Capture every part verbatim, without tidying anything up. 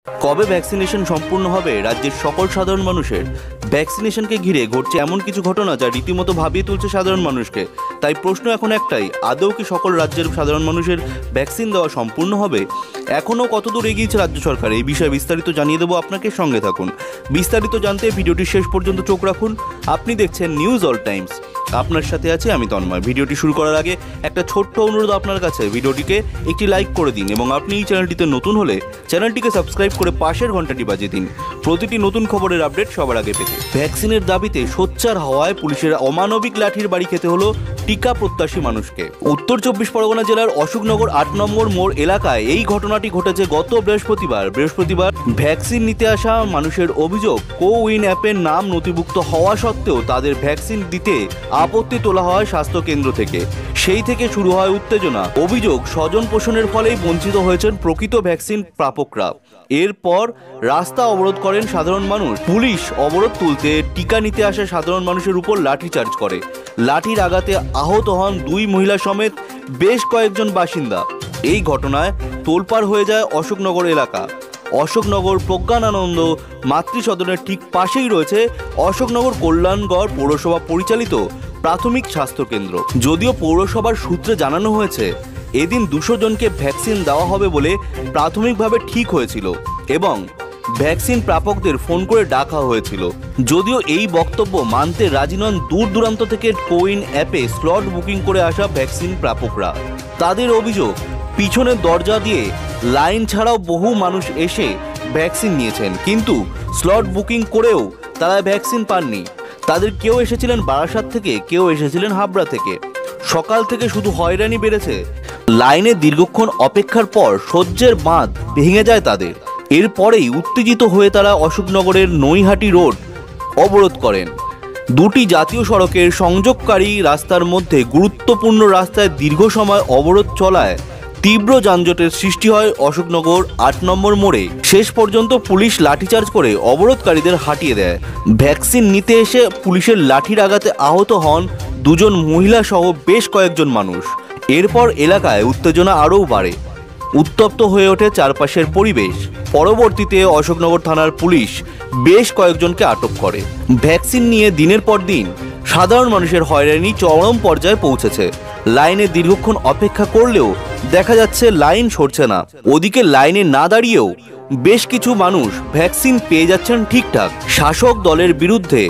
কবে ভ্যাকসিনেশন সম্পূর্ণ হবে রাজ্যের সকল সাধারণ মানুষের? ভ্যাকসিনেশনকে ঘিরে ঘটছে এমন কিছু ঘটনা যা রীতিমতো ভাবিয়ে তুলছে সাধারণ মানুষকে। তাই প্রশ্ন এখন একটাই, আদৌ কি সকল রাজ্যের সাধারণ মানুষের ভ্যাকসিন দেওয়া সম্পূর্ণ হবে? এখনও কতদূর এগিয়েছে রাজ্য সরকার, এই বিষয়ে বিস্তারিত জানিয়ে দেবো আপনাকে, সঙ্গে থাকুন। বিস্তারিত জানতে ভিডিওটি শেষ পর্যন্ত চোখ রাখুন। আপনি দেখছেন নিউজ অল টাইমস, আপনার সাথে আছে আমি তন্ময়। ভিডিওটি শুরু করার আগে একটা ছোট্ট অনুরোধ আপনার কাছে, ভিডিওটিকে একটি লাইক করে দিন এবং আপনি এই চ্যানেলটিতে নতুন হলে চ্যানেলটিকে সাবস্ক্রাইব করে পাশের ঘন্টাটি বাজিয়ে দিন প্রতিটি নতুন খবরের আপডেট সবার আগে পেতে। ভ্যাকসিনের দাবিতে সোচ্চার হওয়ায় পুলিশের অমানবিক লাঠির বাড়ি খেতে হলো টিকা প্রত্যাশী মানুষকে। উত্তর চব্বিশ পরগনা জেলার অশোকনগর আট নম্বর মোড় এলাকায় এই ঘটনাটি ঘটেছে গত বৃহস্পতিবার বৃহস্পতিবার ভ্যাকসিন নিতে আসা মানুষের অভিযোগ, কোউইন অ্যাপের নাম নথিভুক্ত হওয়া সত্ত্বেও তাদের ভ্যাকসিন দিতে আপত্তি তোলা হয় স্বাস্থ্য কেন্দ্র থেকে। সেই থেকে শুরু হয় উত্তেজনা। অভিযোগ, স্বজন পোষণের ফলেই বঞ্চিত হয়েছেন প্রকৃত ভ্যাকসিন প্রাপকরা। এরপর রাস্তা অবরোধ করেন সাধারণ মানুষ। পুলিশ অবরোধ তুলতে টিকা নিতে আসা সাধারণ মানুষের উপর লাঠিচার্জ করে। লাঠির আঘাতে আহত হন দুই মহিলা সমেত বেশ কয়েকজন বাসিন্দা। এই ঘটনায় তোলপাড় হয়ে যায় অশোকনগর এলাকা। অশোকনগর প্রজ্ঞানানন্দ মাতৃসদনের ঠিক পাশেই রয়েছে অশোকনগর কল্যাণগড় পৌরসভা পরিচালিত প্রাথমিক স্বাস্থ্যকেন্দ্র। যদিও পৌরসভার সূত্রে জানানো হয়েছে এদিন দুশো জনকে ভ্যাকসিন দেওয়া হবে বলে প্রাথমিকভাবে ঠিক হয়েছিল এবং ভ্যাকসিন প্রাপকদের ফোন করে ডাকা হয়েছিল। যদিও এই বক্তব্য মানতে রাজি নন দূর দূরান্ত থেকে কোউইন অ্যাপে স্লট বুকিং করে আসা ভ্যাকসিন প্রাপকরা। তাদের অভিযোগ, পিছনের দরজা দিয়ে লাইন ছাড়াও বহু মানুষ এসে ভ্যাকসিন নিয়েছেন, কিন্তু স্লট বুকিং করেও তারা ভ্যাকসিন পাননি। তাদের কেউ এসেছিলেন বারাসাত থেকে, কেউ এসেছিলেন হাবড়া থেকে। সকাল থেকে শুধু হয়রানি বেড়েছে। লাইনে দীর্ঘক্ষণ অপেক্ষার পর সহ্যের বাঁধ ভেঙে যায় তাদের। এরপরেই উত্তেজিত হয়ে তারা অশোকনগরের নৈহাটি রোড অবরোধ করেন। দুটি জাতীয় সড়কের সংযোগকারী রাস্তার মধ্যে গুরুত্বপূর্ণ রাস্তায় দীর্ঘ সময় অবরোধ চলায় তীব্র যানজটের সৃষ্টি হয় অশোকনগর আট নম্বর মোড়ে। শেষ পর্যন্ত পুলিশ লাঠিচার্জ করে অবরোধকারীদের হাঁটিয়ে দেয়। ভ্যাকসিন নিতে এসে পুলিশের লাঠির আঘাতে আহত হন দুজন মহিলা সহ বেশ কয়েকজন মানুষ। এরপর এলাকায় উত্তেজনা আরও বাড়ে, উত্তপ্ত হয়ে ওঠে চারপাশের পরিবেশ। পরবর্তীতে অশোকনগর থানার পুলিশ বেশ কয়েকজনকে আটক করে। ভ্যাকসিন নিয়ে দিনের পর দিন সাধারণ মানুষের হয়রানি চরম পর্যায়ে পৌঁছেছে। লাইনে দীর্ঘক্ষণ অপেক্ষা করলেও দেখা যাচ্ছে লাইন সরছে না। ওদিকে লাইনে না দাঁড়িয়েও বেশ কিছু মানুষ ভ্যাকসিন পেয়ে যাচ্ছেন ঠিকঠাক। শাসক দলের বিরুদ্ধে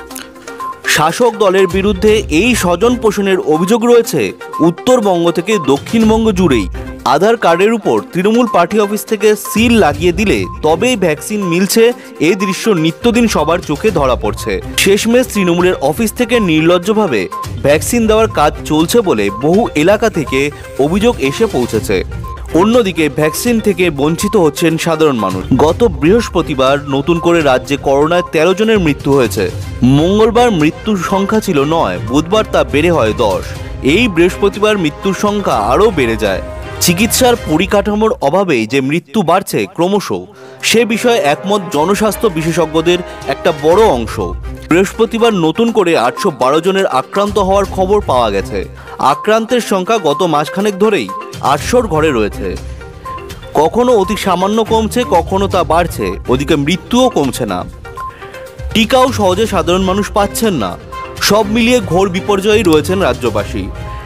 শাসক দলের বিরুদ্ধে এই স্বজন পোষণের অভিযোগ রয়েছে উত্তরবঙ্গ থেকে দক্ষিণবঙ্গ জুড়েই। আধার কার্ডের উপর তৃণমূল পার্টি অফিস থেকে সিল লাগিয়ে দিলে তবেই ভ্যাকসিন মিলছে, এই দৃশ্য নিত্যদিন সবার চোখে ধরা পড়ছে। শেষমেশ তৃণমূলের অফিস থেকে নির্লজ্জভাবে ভ্যাকসিন দেওয়ার কাজ চলছে বলে বহু এলাকা থেকে অভিযোগ এসে পৌঁছেছে। অন্যদিকে ভ্যাকসিন থেকে বঞ্চিত হচ্ছেন সাধারণ মানুষ। গত বৃহস্পতিবার নতুন করে রাজ্যে করোনায় তেরো জনের মৃত্যু হয়েছে। মঙ্গলবার মৃত্যুর সংখ্যা ছিল নয়, বুধবার তা বেড়ে হয় দশ। এই বৃহস্পতিবার মৃত্যুর সংখ্যা আরও বেড়ে যায়। চিকিৎসার পরিকাঠামোর অভাবে যে মৃত্যু বাড়ছে ক্রমশ, সে বিষয়ে একমত জনস্বাস্থ্য বিশেষজ্ঞদের একটা বড় অংশ। বৃহস্পতিবার নতুন করে আটশো বারো জনের আক্রান্ত হওয়ার খবর পাওয়া গেছে। আক্রান্তের সংখ্যা গত মাসখানেক ধরেই আটশোর ঘরে রয়েছে। কখনো অতি সামান্য কমছে, কখনো তা বাড়ছে। ওদিকে মৃত্যুও কমছে না, টিকাও সহজে সাধারণ মানুষ পাচ্ছেন না। সব মিলিয়ে ঘোর বিপর্যয়ে রয়েছেন রাজ্যবাসী।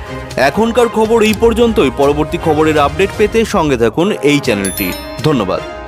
এখনকার খবর এই পর্যন্তই। পরবর্তী খবরের আপডেট পেতে সঙ্গে থাকুন এই চ্যানেলটি। ধন্যবাদ।